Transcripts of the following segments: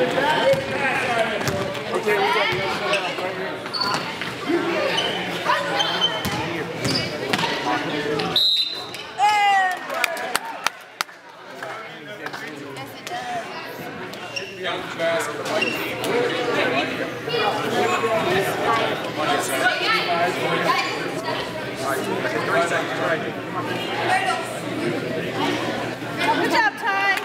Good job, Ty.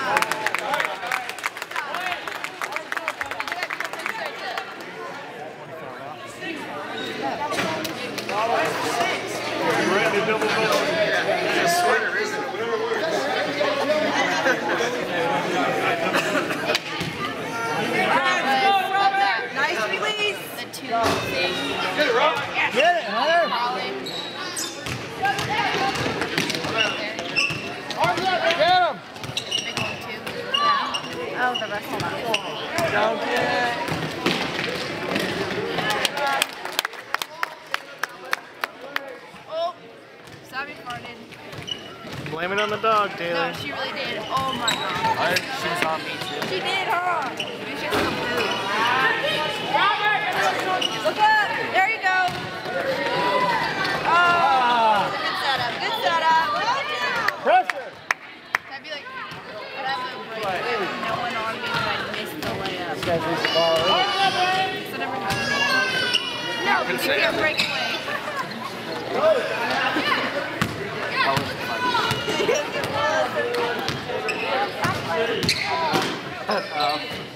Nice release. The two thing. Get it, Rob. Get it, Hunter. Get him. Big one too. Yeah. Oh, the rest of them. Don't get it. Oh, Sabi farted. Blame it on the dog, Taylor. No, she really did. Oh my god. She was on me too. She did, huh? Maybe she has some food. Look up. There you go. Oh, good setup. Good setup. Pressure. I'd be like, I'd have a break with no one on me and I'd miss the layup. This guy's reached the ball already. So never happened. No, you can't break away. Oh.